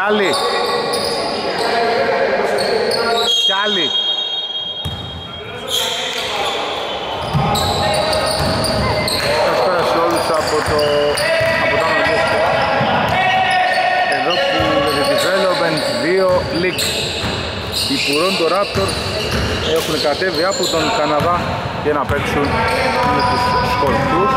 άλλη. Κι άλλη. Καλησπέρα σε όλους από τα Αναγιώσκο. Εδώ που το Development 2 League. Οι Toronto Raptors έχουν κατέβει από τον Καναδά για να παίξουν με τους Σκορπιούς.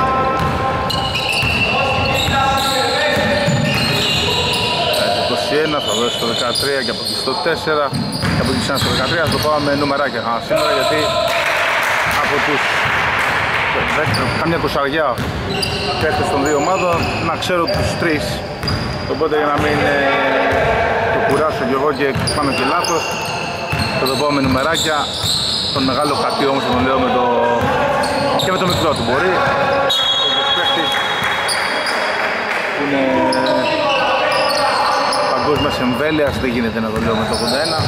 Το 21 θα δώσει στο 13 και από εκεί στο 4 και από εκεί στο 13. Θα το πάμε με νούμεράκια σήμερα γιατί από τους καμιά κοσαριά παίχτες των δύο ομάδων να ξέρω τους τρεις, οπότε για να μην το κουράσω κι εγώ και κάνω και λάθος θα το πω με νούμεράκια. Τον μεγάλο χατή όμως θα τον λέω με το... και με το μικρό του μπορεί. Ο παίχτης που είναι παγκόσμιας εμβέλειας, δεν γίνεται να το λέω με το 81.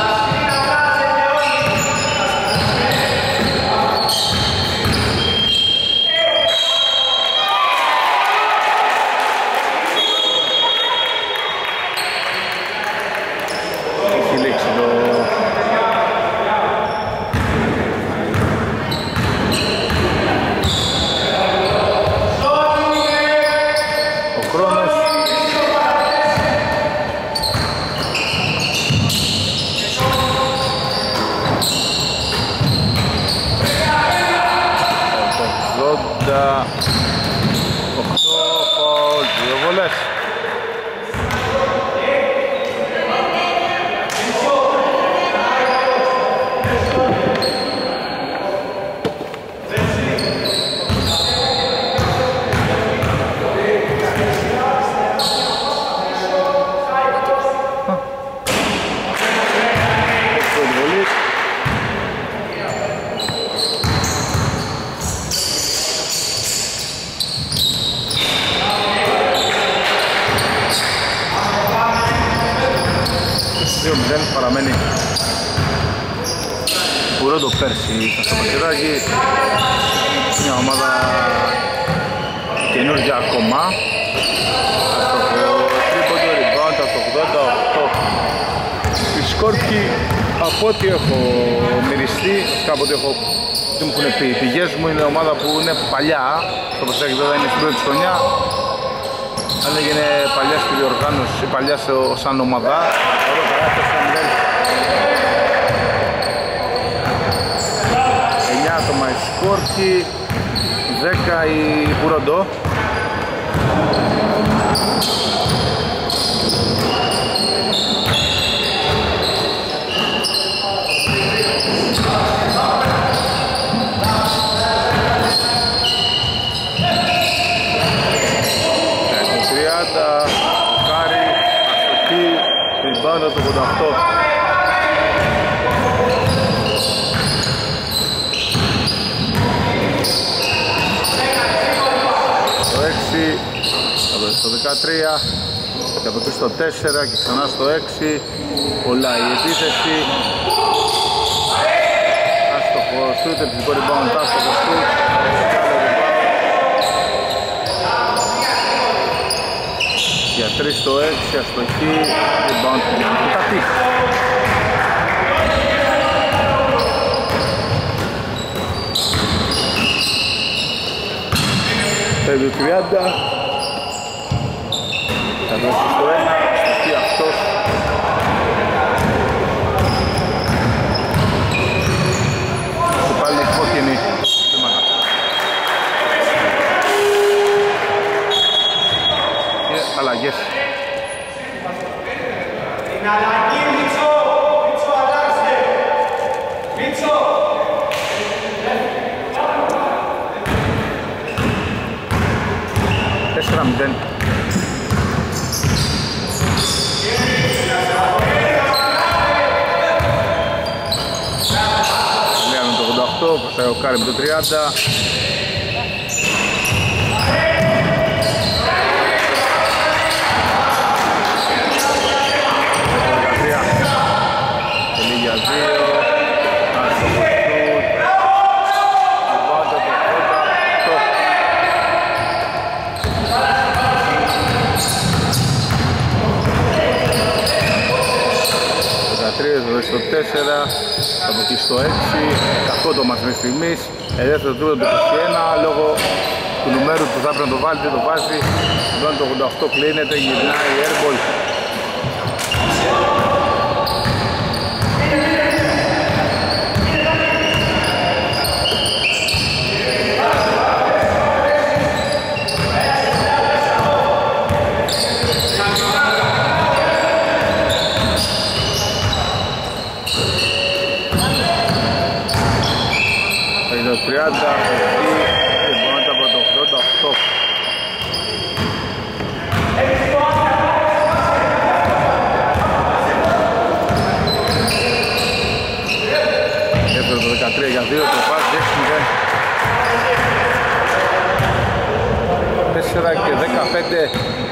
Παραμένει πουρό το πέρσι στο παιχνιδάκι, μια ομάδα καινούργια ακόμα. Το τρίποντο rebound από το 88. Οι Σκόρπιοι από ό,τι έχω μυριστεί, από ό,τι μου έχουν πει οι πηγές μου, είναι ομάδα που είναι παλιά. Το παιχνιδάκι βέβαια είναι στην πρώτη χρονιά, αλλά έγινε παλιά στη διοργάνωση, παλιά σαν ομάδα. 9 άτομα οι Σκόρπιοι, 10 οι Πουροντό. Το 30, Κάρι, αστοχή, ριμπάουντ το 88. Στο 13 και από εκεί στο 4 και ξανά στο 6. Πολλά η επίθεση. Άστοχο σούτ, επιθετικό rebound, άστοχο σούτ. Για 3 στο 6, αστοχή, rebound για κάτι. Πέμπει 30. Θα δώσει στο 1, στοχή αυτός. Και πάλι κόκκινη βήματα. Και αλλαγές. Την αλλαγή Μίτσο! Μίτσο αλλάξτε! Μίτσο! 4-0. Παστάει ο Κάρι με το 30. Τελεί για 2. Άστοχο σούτ. Λιβάντα το 88. δώσει το 4, από εκεί στο 6, κακό το μάτς μέχρι στιγμής. Ελεύθερο τρίποντο το 21, λόγω του νούμερου που θα πρέπει να το βάλει, δεν το βάζει. Πλέον το 88 κλείνεται, γυρνάει η airball. Για 2 το πας 6-0 4 και 15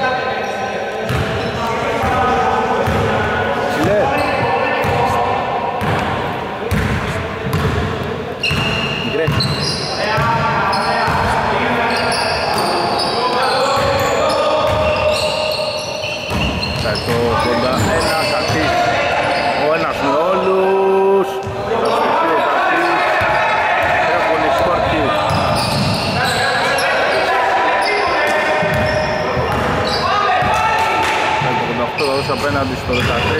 Τσιλέ Μικρέ το 81 Κατής ο ένας με όλους απέναντι στο 13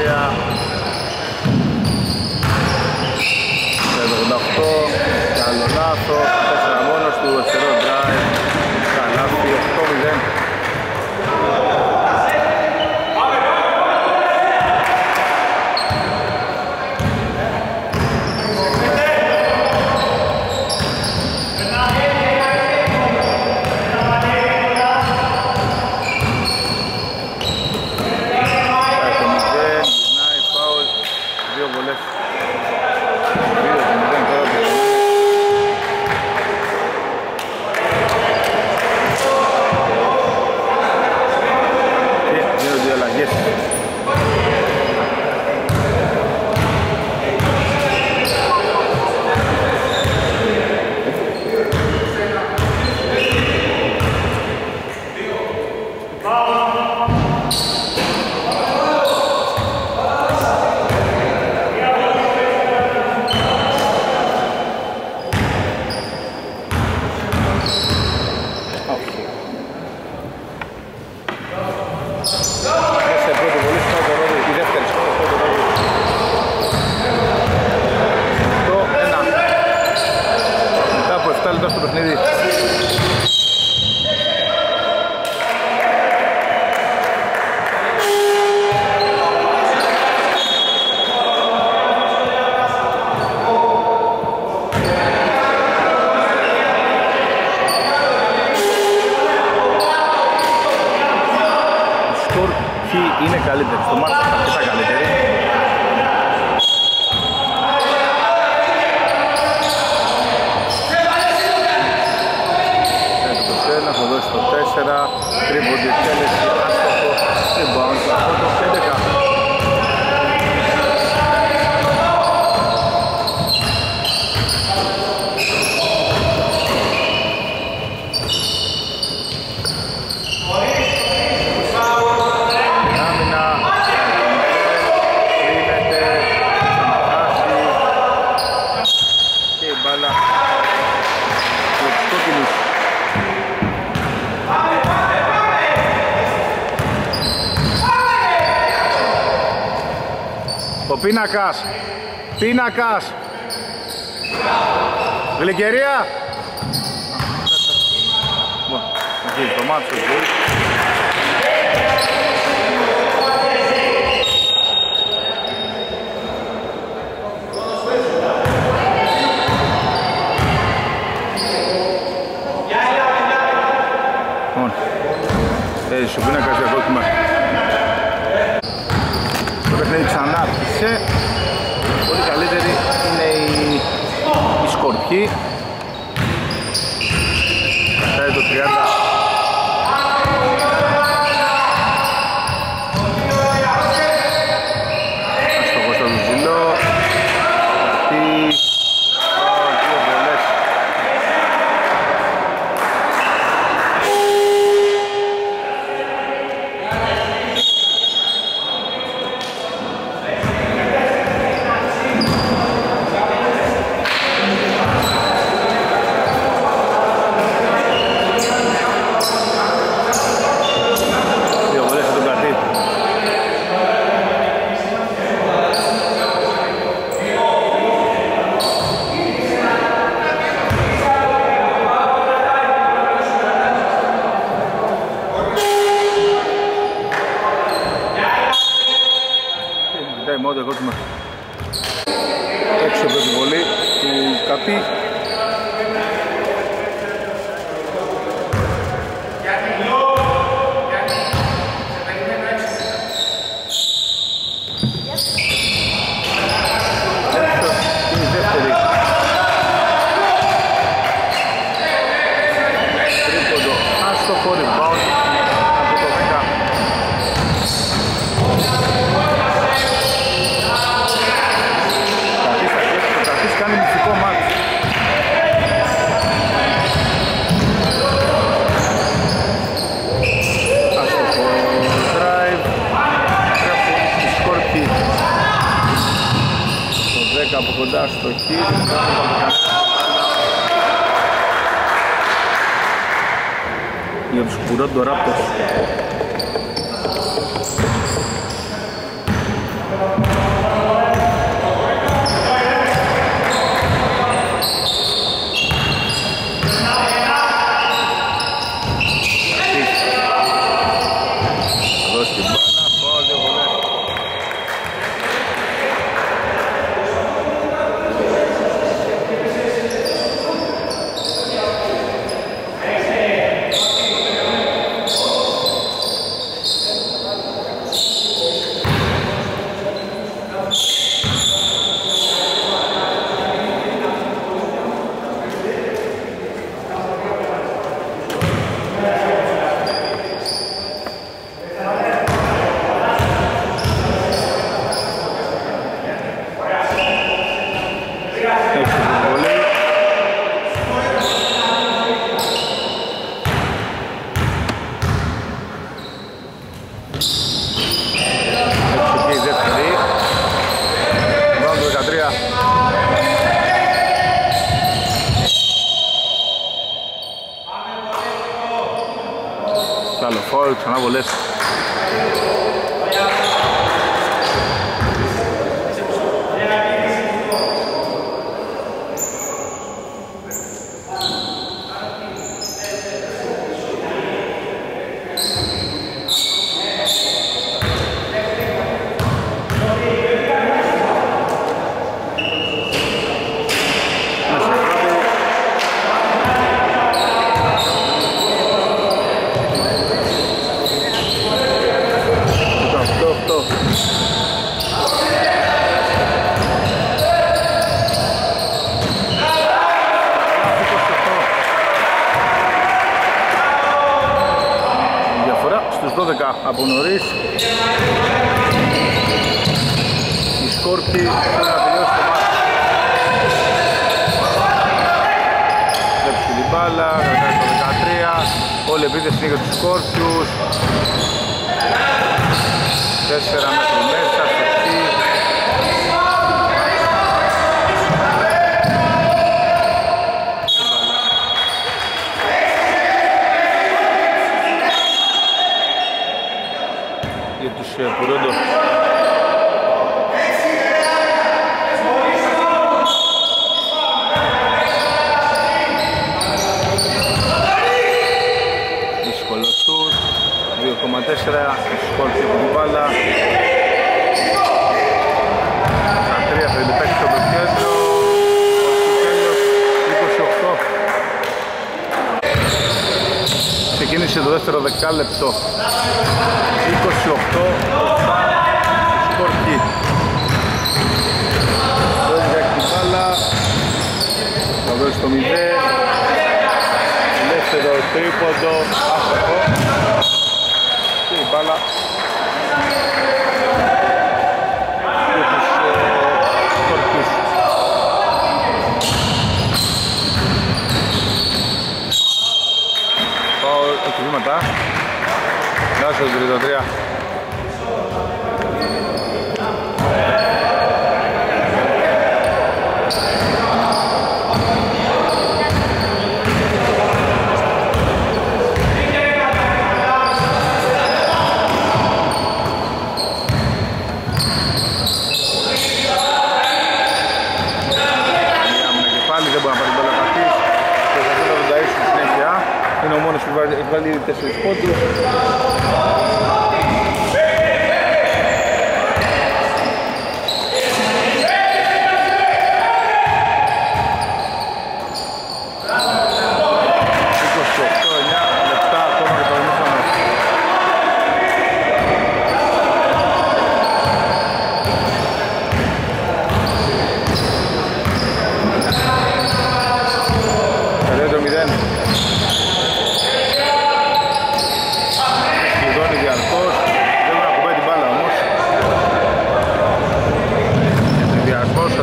το 88 καλό λάθος 4 μόνος του αριστερό drive καλάθι 8-0 είναι καλύτερη, στο μάτι αρκετά καλύτερη. Το 21, θα δώσει το 4, τρίμποντι εκτέλεση, άστοχο, rebound, αυτό το 11. Ο πίνακας, γλυκερία. Εκεί το μάτσο εκεί. Ο πίνακας για δόκιμα. Το παιχνίδι ξανά άρχισε. Πολύ καλύτερη είναι η Σκορπιοί. Κατάει το 30. Αστοχός στο Λουζιλό. Δύο βολές. έδωσε πρώτη βολή του Κατή. Από κοντά στο χείλ, για τους Κουρόντο Ράπτος. Ξανά βολές. Από νωρίς η Σκόρπη θέλει να τελειώσει το μάτι. Βλέπει την μπάλα, κρατάει το 13. Όλη η επίθεση είναι για τους Σκόρπιους. 4 μέχρι μέσα, σωστή. Κουρόντο. Δύσκολο σουτ, 2,4 σκόρπι από την μπάλα. 13 θέλει παίξει στο κέντρο. Όχι τέλος, 28. Ξεκίνησε το δεύτερο δεκάλεπτο. 28 Σκόρπι. Δώζει για την μπάλα. Θα δώσει το 0. Δεύτερο τρίποντο. Άστοχο. Και η μπάλα για τους Σκόρπιους. Πάω όχι βήματα. Λάσο το 33. Είναι ο μόνος που έχει βάλει 4 πόντους.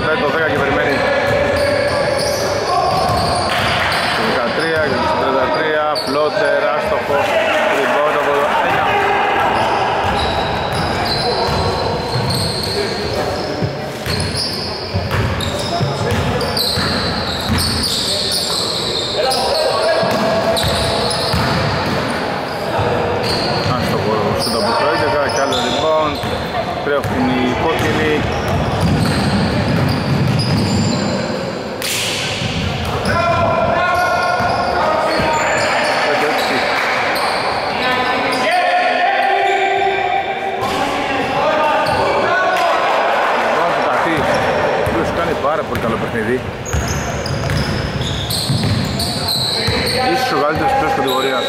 Κρατάει το 10 και περιμένει. Το 13 και το 33, φλότερ, άστοχο, rebound από το 9. Άστοχο στον από το 11 και άλλο rebound. Τρέχουν οι κόκκινοι. Πάρα πολύ καλό παιχνίδι. Ίσως ο καλύτερος της κατηγορίας.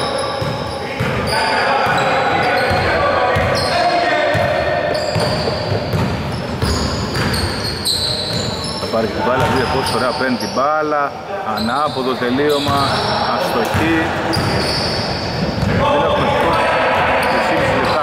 Θα πάρει την μπάλα, δείτε πόσο ωραία παίρνει την μπάλα. Ανάποδο τελείωμα, αστοχή. Δεν έχουμε σκορ. 3,5 λεπτά.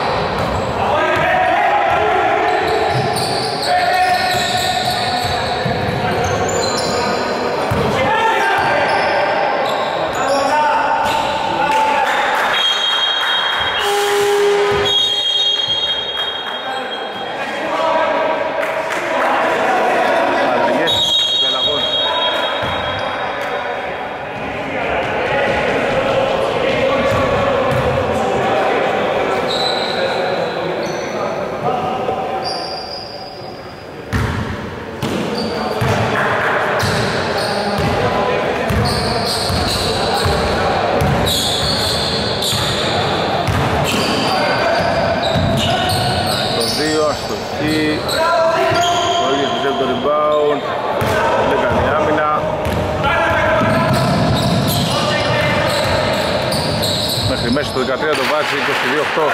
Μέσα στο 13 το βάζει 22-8.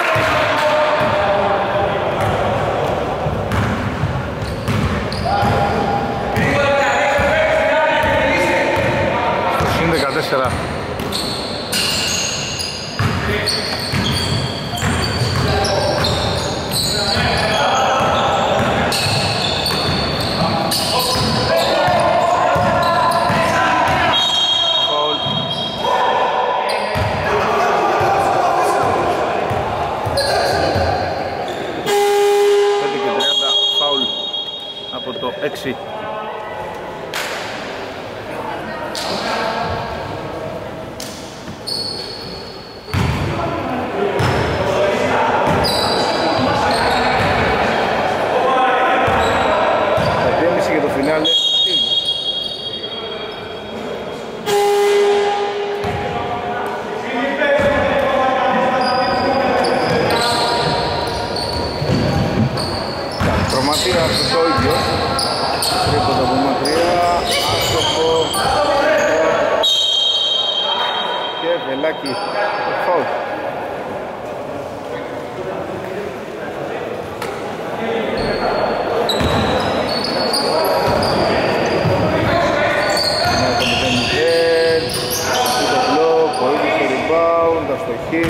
Συν 14. Από το 6. Για το φινάλε. Προματία στο ίδιο. Τρίποντα από μακριά, άστοχο και βελάκι φάουλ. Το μπλοκ, ο ίδιος το rebound, αστοχή.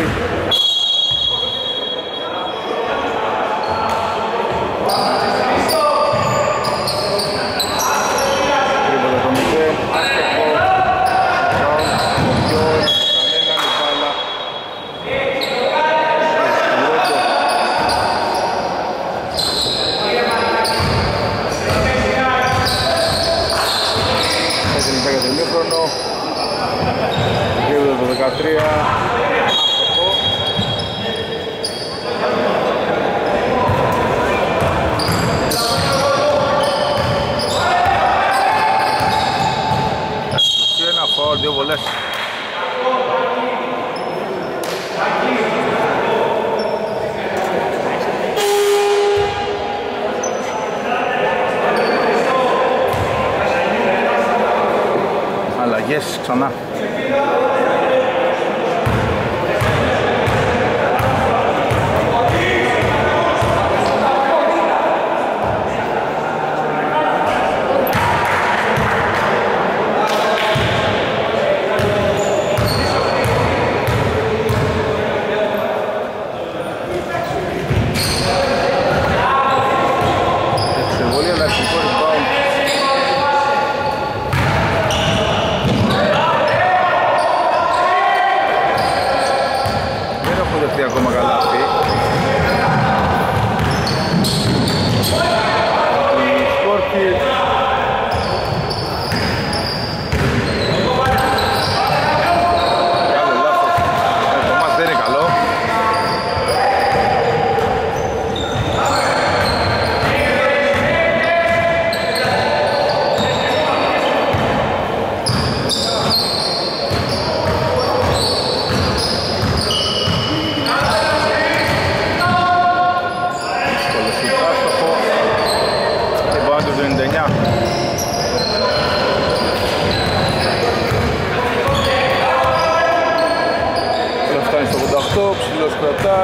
Το 13 άστοχο. Και ένα φορ, δύο βολές. Αλλαγές ξανά. Εξεβολή, αλλά εξεβολή rebound.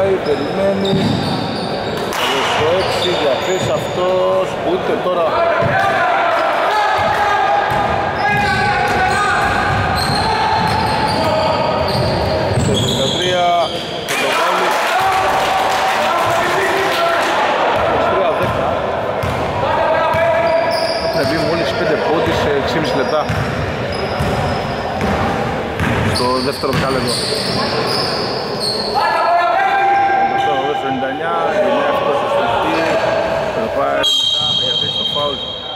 πάει, περιμένει. Στο 6 για 3 αυτός, ούτε τώρα. Στο 13, το βάλει. 23-10. Έχουν βγει μόλις 5 πόντοι σε 6,5 λεπτά. Στο δεύτερο δεκάλεπτο. Το 99, είναι αυτός ο στρατή, θα πάει μετά, θα γιατρήσει το φάουλ.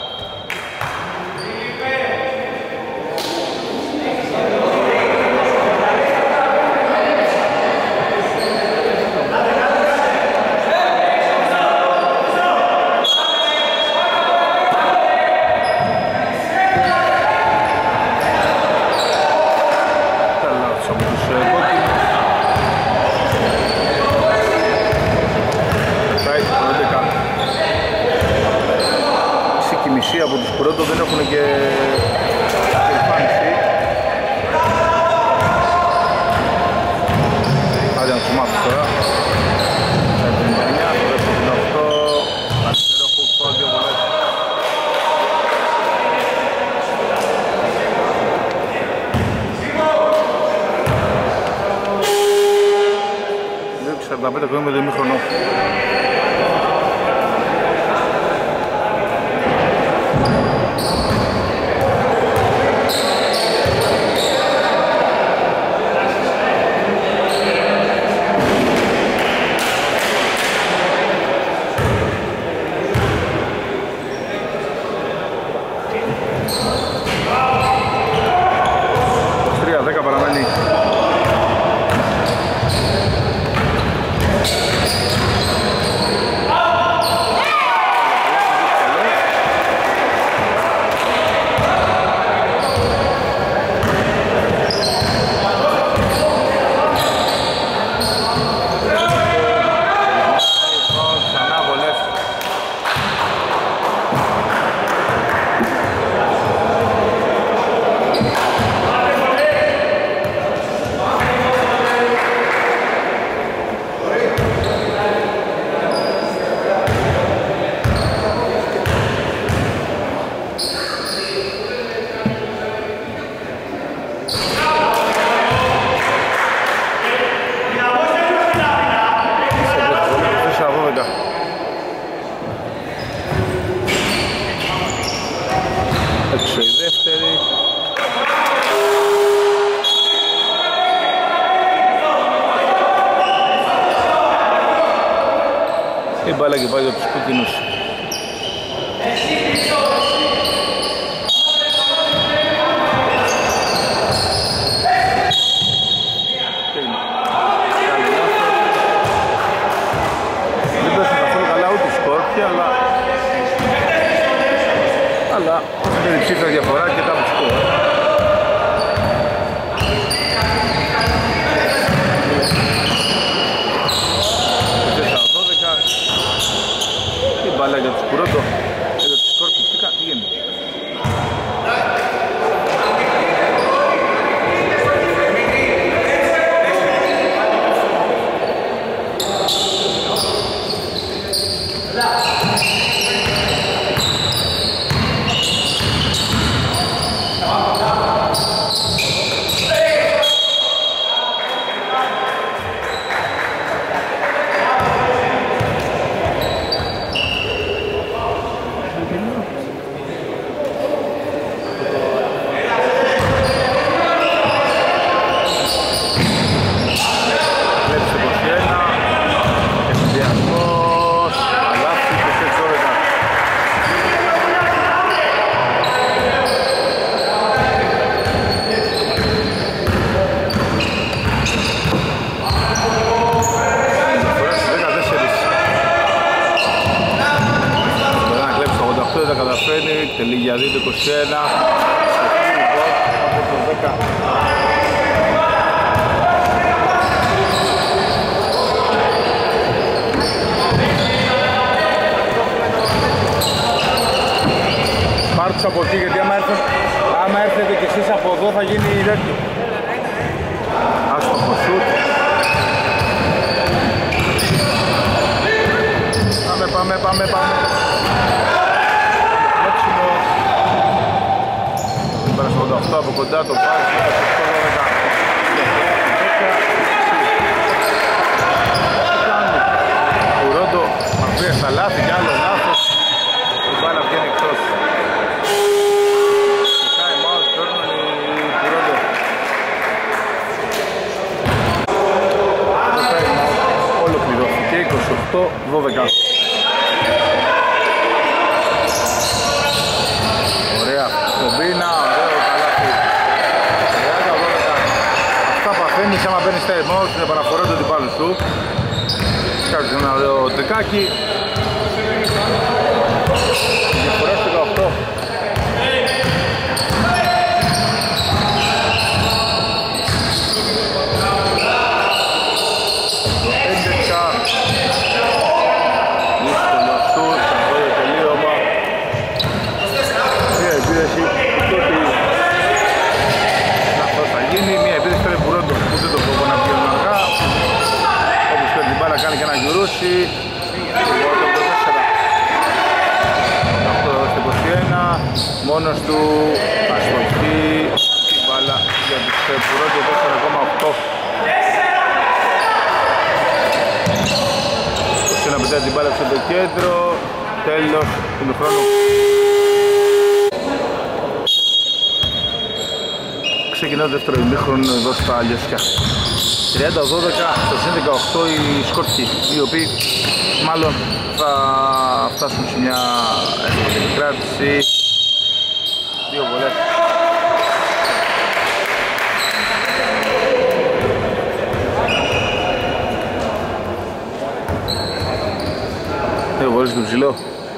Από τους πρώτους δεν έχουν και εμφάνιση. Άντε να τους μάθεις τώρα. 59, το 58, αριστερό χουκ, δύο βολές. Δύο και 45 χρόνια με το ημίχρονο. Η μπάλα και πάει από τους κούκκινους. Δεν πέσουν καθόλου καλά ούτε οι Σκόρπια, αλλά δεν είναι ψήφια διαφορά και κάπου σκόρ. Μπάλα για τους Κουρότο, για τους Σκόρπιους, τι γίνεται. Τελεί για 2 το 21 από το 10. Πάρτους από εκεί, γιατί άμα έρθετε κι εσείς από εδώ θα γίνει η τέτοιο. Άστοχο σουτ. πάμε. Λέξιμο. Πέρα στο 88 από κοντά το βάζει. Ο Ρόντο αφήνει στα λάθη κι άλλο λάθος. Η μπάλα βγαίνει εκτός. Time out, παίρνουν οι Ρόντο. Το time out ολοκληρώθηκε 28-12. Ωραία, κομπίνα, ωραίο καλάθι. 30-12. Αυτά παθαίνεις άμα παίρνεις time out στην επαναφορά του αντιπάλου σου. Σκάρτησε ένα ωραίο τρικάκι. Διαφορά στο 18. Κάνει και ένα γιουρούσι. Το 21, μόνος του αστοχή την μπάλα για τους Πουρόντο 4,8. Όσο να πετάει την μπάλα στο το κέντρο, τέλος του χρόνου. Ξεκινά το δεύτερο ημίχρονο εδώ στα Λιωσιά. 30-12 στο συν 18 οι Σκότσκοι, οι οποίοι μάλλον θα φτάσουν σε μια εύκολη κράτηση. Δύο βολές. Δύο βολές του ψηλό.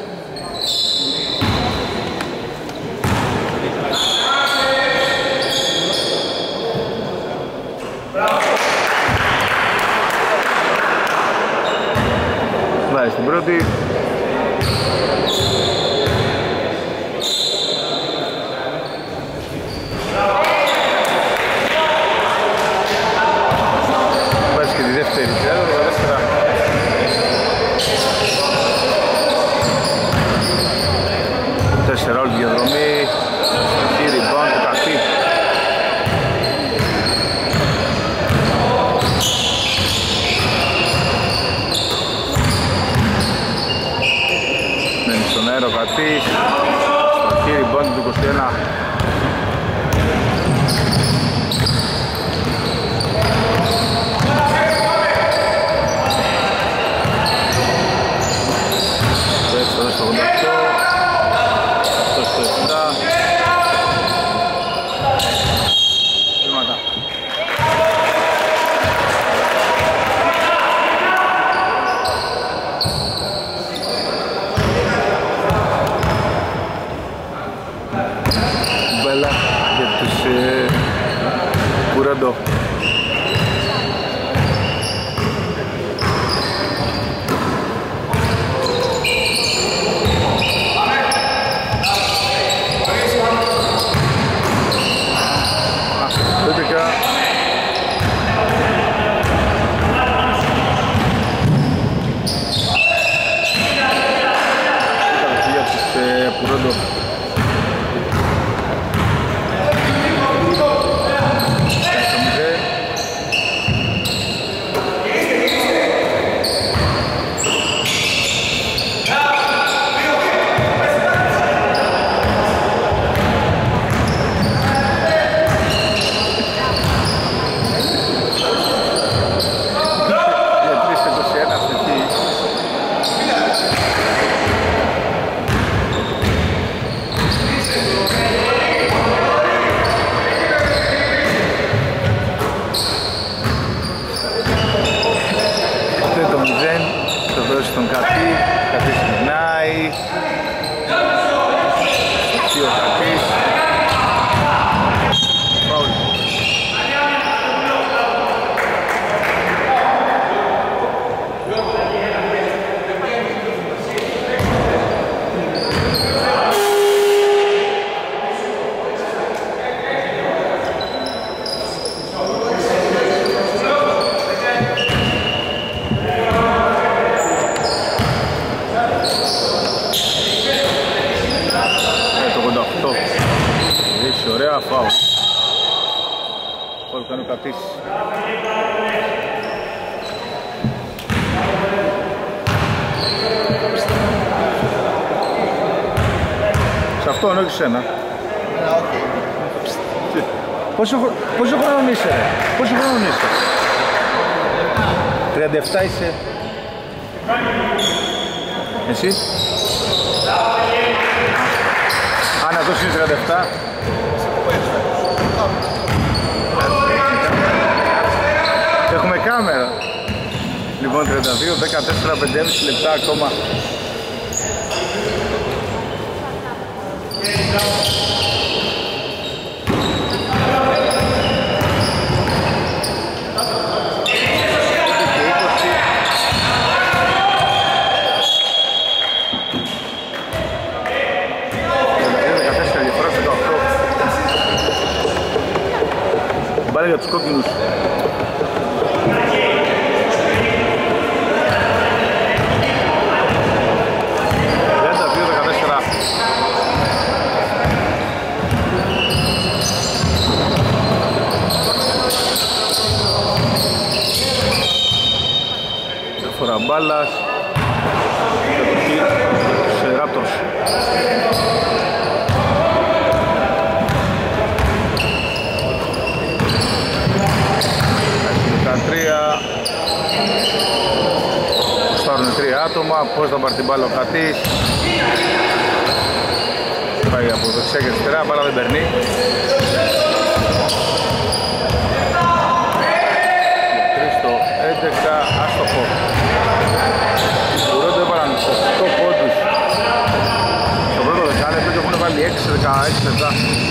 Στην πρώτη. Βάζει και τη δεύτερη. 4 όλη διαδρομή. Στη rebound του Κατή. Στον αέρο Κατής, στο χείρι μπόντι του 21. Το 6 στο 88, το 7. Βήματα. Για τους Πουρόντο. Τούτικα. Για τους Πουρόντο. 20, ωραία, φάουλ. Φάουλ κάνει ο Κατής. Σε αυτόν, όχι σένα. Πόσο χρόνο είσαι, ρε? Πόσο χρόνο είσαι? 37 είσαι. Εσύ? Αν αυτός είναι 37. Έχουμε κάμερα. Λοιπόν, 32, 14, 5,5 λεπτά ακόμα. Μπάλα για τους κόκκινους. Φορά μπάλας σε Raptors. Στάρουν 3 άτομα, πώς θα πάρει την μπάλα ο Κατής. Πάει από δεξιά και αριστερά, μπάλα δεν περνεί. Στο 11, άστοχο. Μπορούν να έβαλαν 8 πόντους στο πρώτο δεκάλεπτο και έχουν βάλει 6-16 λεπτά.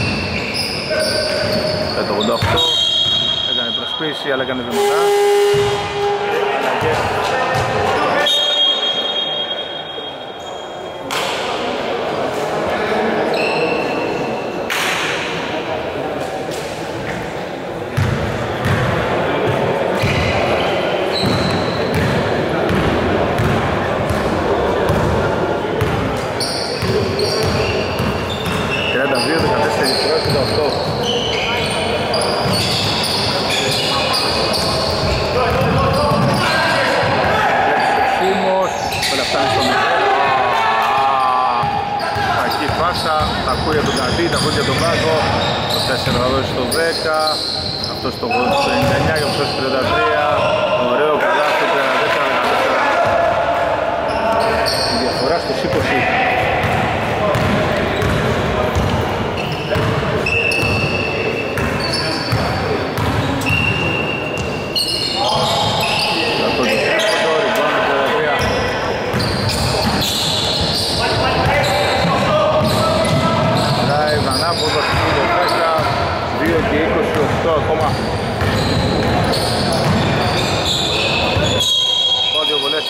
Το 88 έκανε προσπίση, αλλά έκανε βήματα. Τα ακούει για τον Κατή, τα ακούει για τον Πάκο. Το 4 θα δώσει στο 10. Αυτό στο 99 και αυτό στο 33. Ωραίο καλά στο 34-14. Η διαφορά στους 20. Ανάποδα στο 10, 2 και 28 ακόμα. Πάω 2 βολές.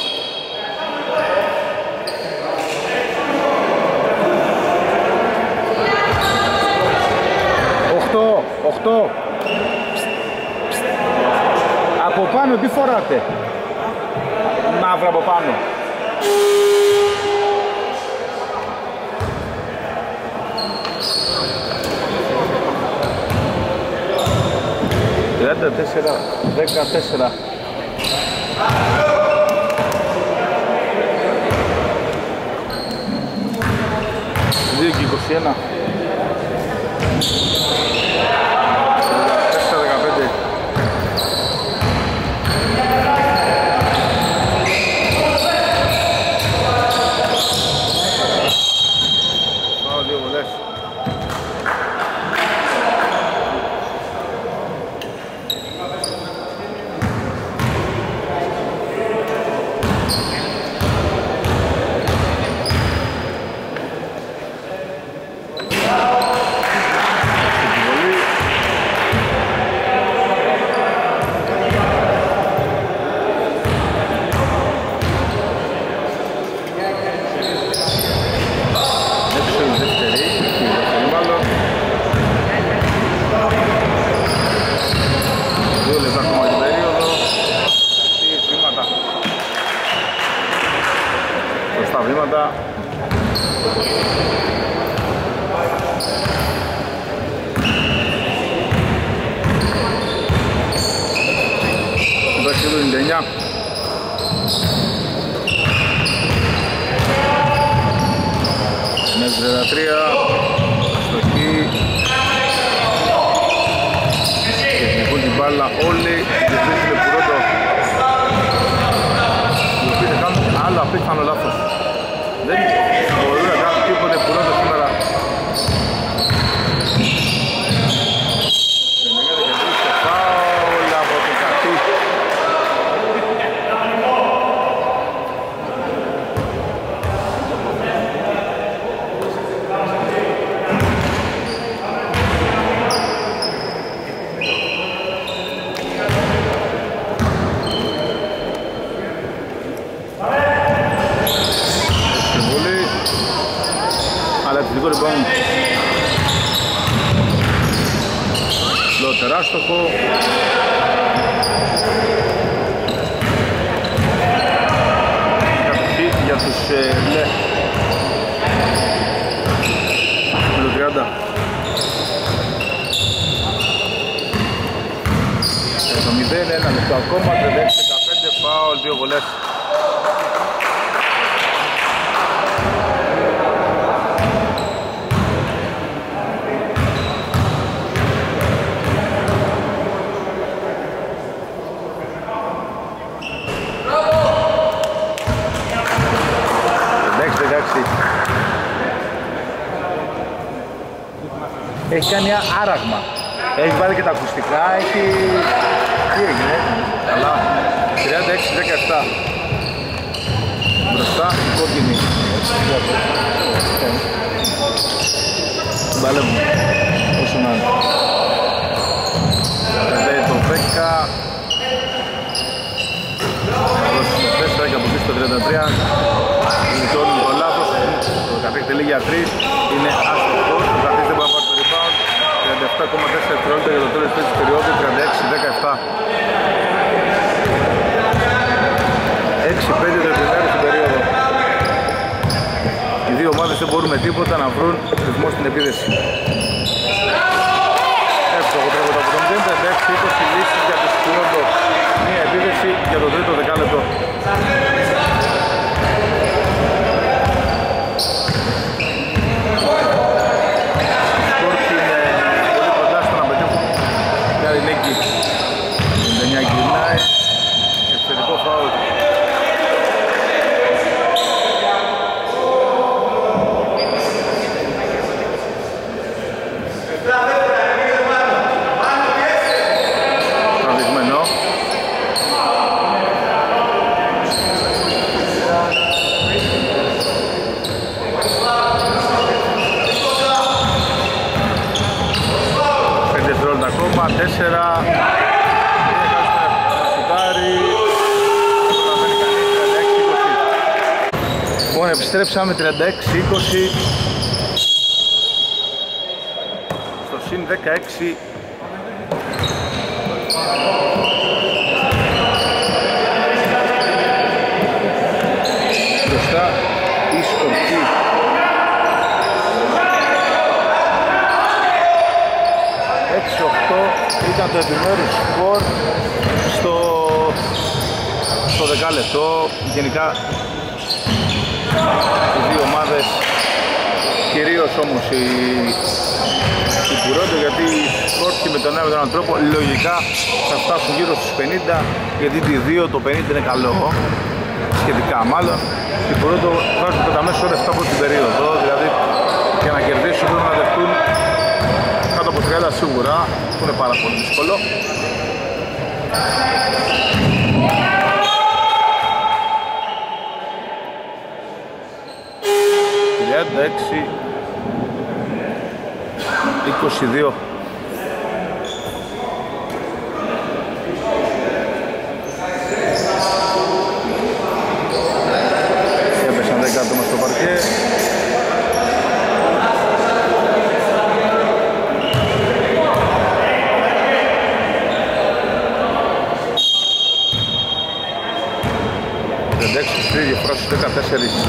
Οχτώ. Από πάνω τι φοράτε? Μαύρα από πάνω. 14. 2 και 21. 14-15. Πάω 2 βολές. σκοριά. Με 33 αστοχή και εθνικούν την μπάλα όλοι και βρίσκουν Πουρόντο, οι οποίοι θα κάνουν άλλο απίθανο λάθος. Δεν μπορούν να κάνουν τίποτε Πουρόντο σήμερα. Λοιπόν, τεράστοχο κατοχή για τους Λε με το 30. Το 0, ένα λεπτό ακόμα, 36-15, φάουλ, 2 βολές. Έχει κάνει άραγμα. Έχει βάλει και τα ακουστικά, έχει... Τι έγινε, καλά. 36-17. Μπροστά, κόκκινη. Μπαλεύουμε, όσο να είναι. Λέει το 10. Προς το 4 και από πίσω το 33. Είναι το όλο το λάθος. Το 13 τελεί για 3. Είναι άστοχος. Το 13 δεν μπορεί να πάρει το rebound. 37,4 δευτερόλεπτα για το τέλος της περίοδου. 36-17. 6-5 τρεπτινάρι στην περίοδο. Οι δύο ομάδες δεν μπορούν με τίποτα να βρουν ρυθμό στην επίδεση. Εύστοχο τρέχοντα από τον Τζεν. 36-20 λύσεις για τους Πουρόντο. Μία επίδεση για το τρίτο δεκάλεπτο. Επιστρέψαμε 36-20 στο συν 16. Μπροστά η Σκορπή. Ήταν το επιμέρους σκορ στο δεκάλεπτο. Γενικά οι δύο ομάδες, κυρίως όμως η Πουρόντο, γιατί σκόρπηκε με τον ένα με τον άλλο τρόπο, λογικά θα φτάσουν γύρω στους 50, γιατί τη 2 το 50 είναι καλό, σχετικά μάλλον. Η Πουρόντο βάζουν κατά μέσο ώρα 7 από την περίοδο, δηλαδή για να κερδίσουν πρέπει να δεχτούν κάτω από 30 σίγουρα, που είναι πάρα πολύ δύσκολο. Εντάξει, 22. Έπεσαν 10 άτομα στο παρκέ. Εντάξει, στη διαφορά στους 14.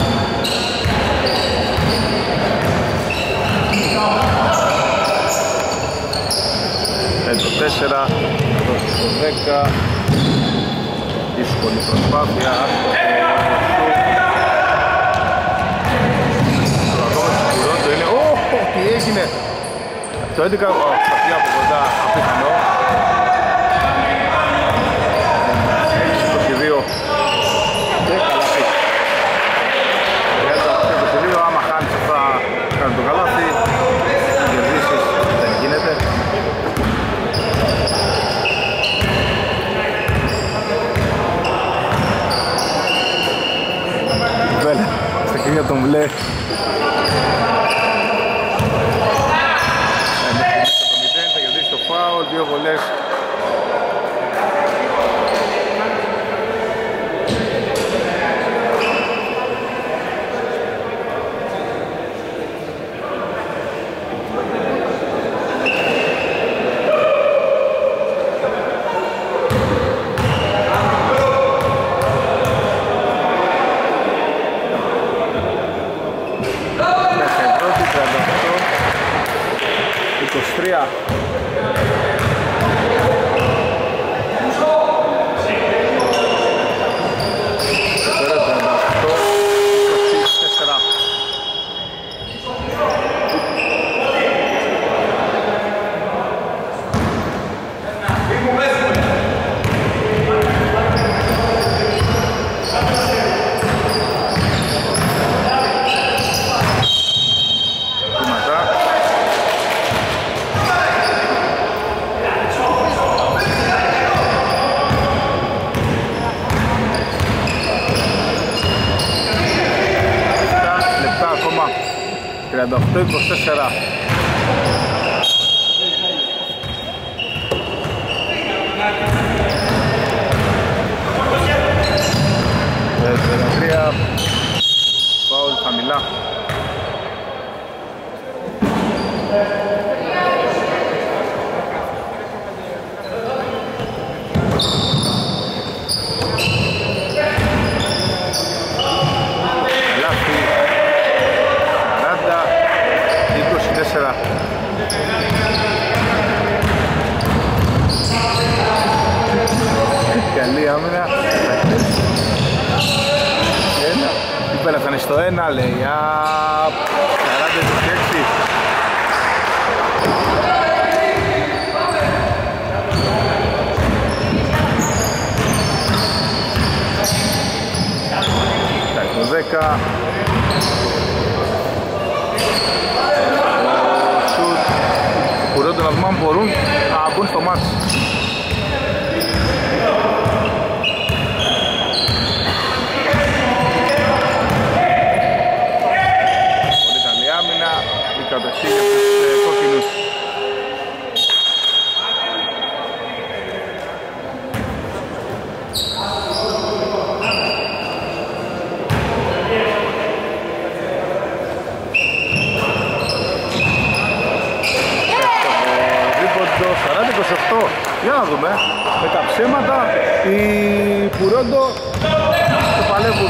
Το 4, το 10, η δύσκολη προσπάθεια. Το είναι, τι έγινε. Το 11, αυτή από κοντά απίθανο. 22. Και καλά φύγει. 22, άμα χάνεις αυτά κάνει το καλάθι. Κερδίσεις, δεν γίνεται. Βέλε, στα χέρια τον βλέ. Θα κερδίσει το φάουλ, 2 βολές. Το 24. Φάουλ χαμηλά. Καλή άμυνα. Υπέλαθανε στο 1, λέει. 40-26. Το 10. Το σουτ. Κουρώνται να δούμε αν μπορούν να μπουν στο μάτς. Κατοχή για τους κόκκινους. Δίποντο 40-28. Για να δούμε. Με τα ψέματα οι Πουρόντο το παλεύουν.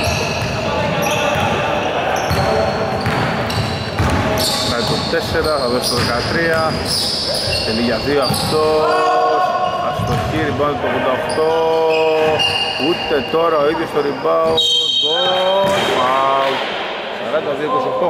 Το 4, θα δώσει το 13. Τελεί για 2 αυτός. Αστοχή, rebound το 88. Ούτε τώρα ο ίδιος το rebound. Γκολ, φάουλ. 42-28.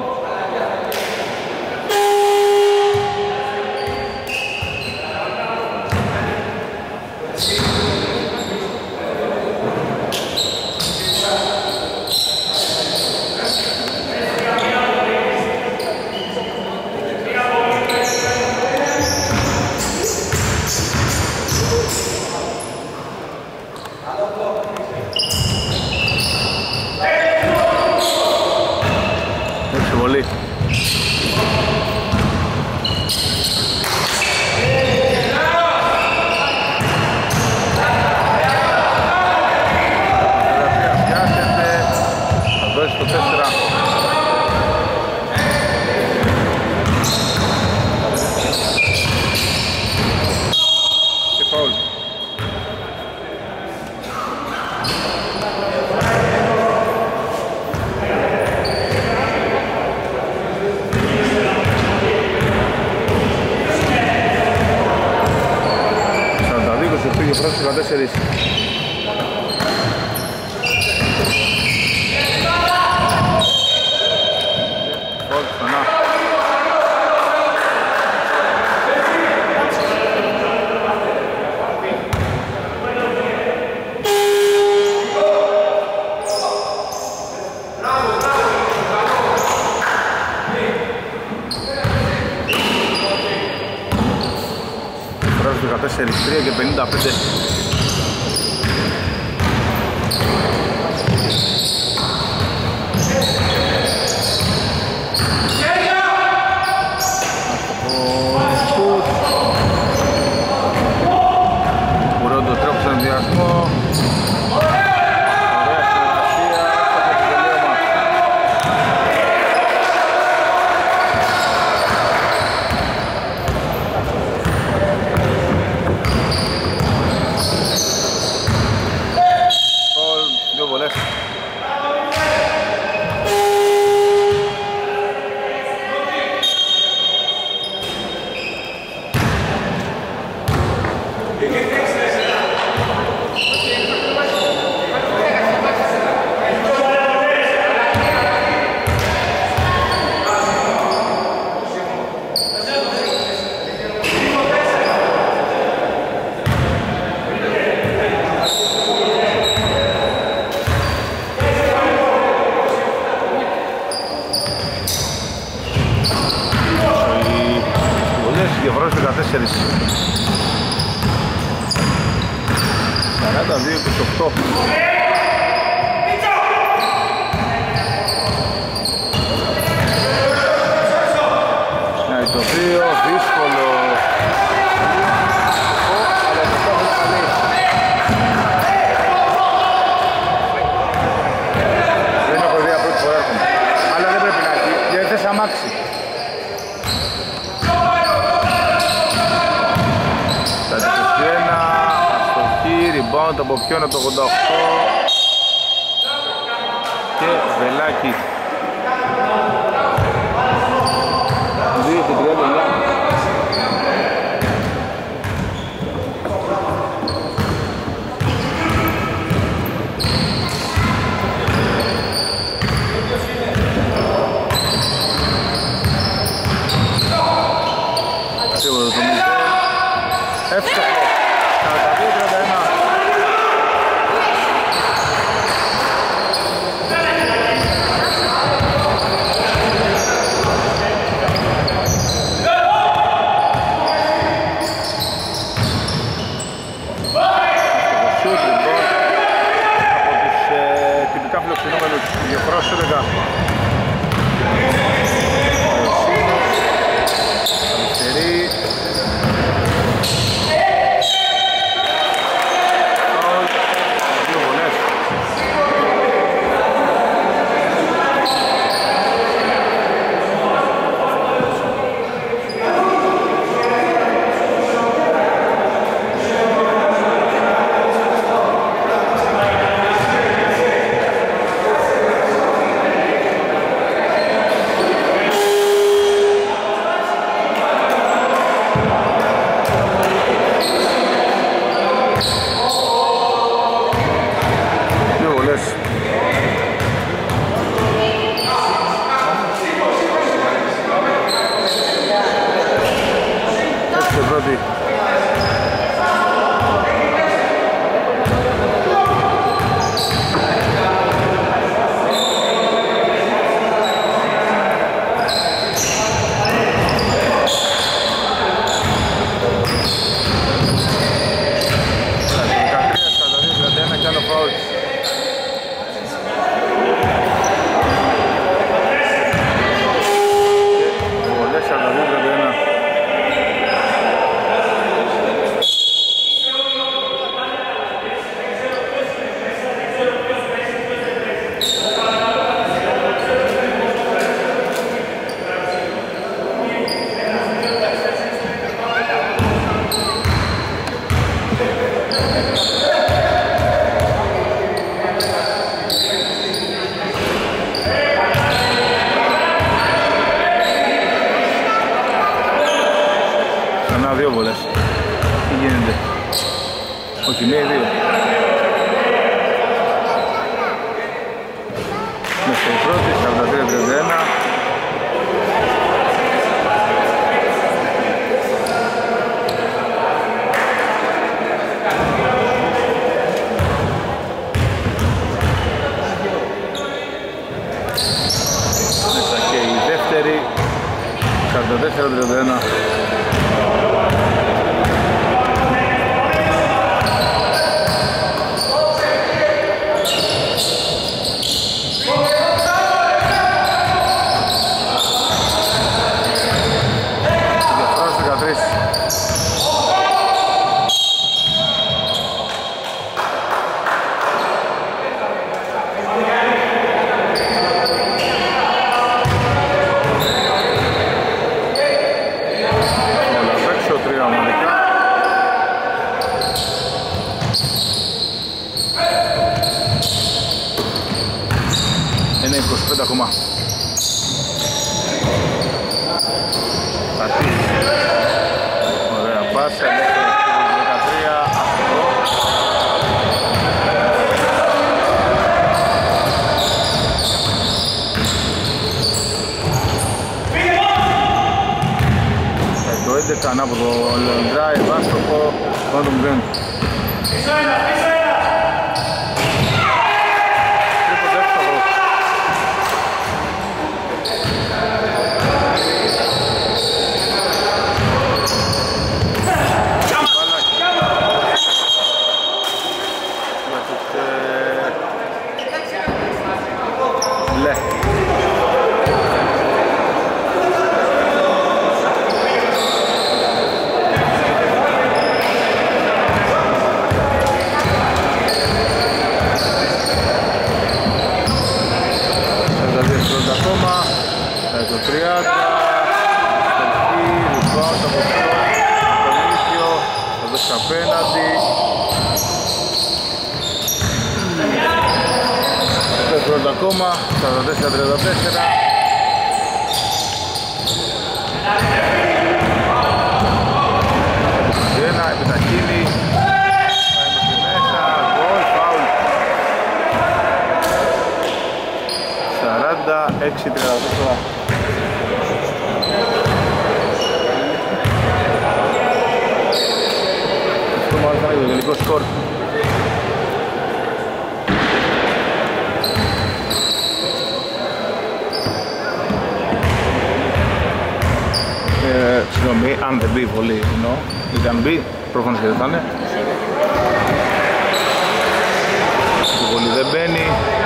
πρώτος 14. 14-3 και 55. Μπουρόντο τρέχει στον ενδιασμό. Από ποιον το 88 και Βελάκη 2 και 39. Σίγουρα το μηδέν εύστοχο 42-31. Δύο βολές. Τι γίνεται? Όχι, μία ή δύο. Μες στο πρώτη, 43-31. Μέσα και η δεύτερη, 44-31. από το drive, άστοχο, πάνω τον Μπρέντ. Τρίποντο εύστοχο. Απέναντι πρώτα ακόμα 44-34. Ένα επιταχύνει, θα είμαστε μέσα, γκολ, φάουλ. 46-34. Το τελικό σκορ. Συγγνώμη, αν δεν μπει πολύ εννοώ, γιατί αν μπει, προφανώς και δεν θα είναι. Το πολύ δεν μπαίνει.